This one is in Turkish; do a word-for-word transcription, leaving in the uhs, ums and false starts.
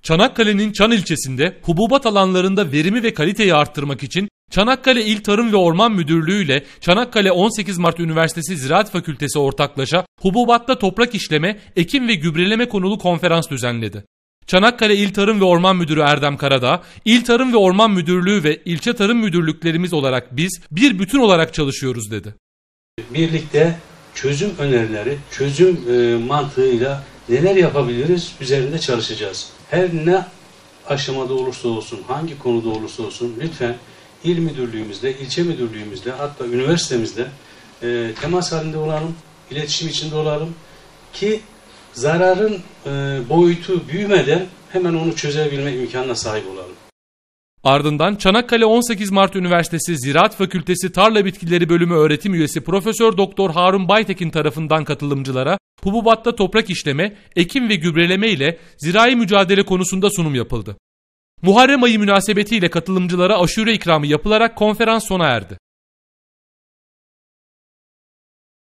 Çanakkale'nin Çan ilçesinde hububat alanlarında verimi ve kaliteyi arttırmak için Çanakkale İl Tarım ve Orman Müdürlüğü ile Çanakkale on sekiz Mart Üniversitesi Ziraat Fakültesi ortaklaşa hububatta toprak işleme, ekim ve gübreleme konulu konferans düzenledi. Çanakkale İl Tarım ve Orman Müdürü Erdem Karadağ, İl Tarım ve Orman Müdürlüğü ve ilçe tarım müdürlüklerimiz olarak biz bir bütün olarak çalışıyoruz dedi. Birlikte çözüm önerileri, çözüm e, mantığıyla neler yapabiliriz üzerinde çalışacağız. Her ne aşamada olursa olsun, hangi konuda olursa olsun lütfen il müdürlüğümüzle, ilçe müdürlüğümüzle, hatta üniversitemizle e, temas halinde olalım, iletişim içinde olalım ki zararın e, boyutu büyümeden hemen onu çözebilme imkanına sahip olalım. Ardından Çanakkale on sekiz Mart Üniversitesi Ziraat Fakültesi Tarla Bitkileri Bölümü öğretim üyesi Profesör Doktor Harun Baytekin tarafından katılımcılara hububatta toprak işleme, ekim ve gübreleme ile zirai mücadele konusunda sunum yapıldı. Muharrem ayı münasebetiyle katılımcılara aşure ikramı yapılarak konferans sona erdi.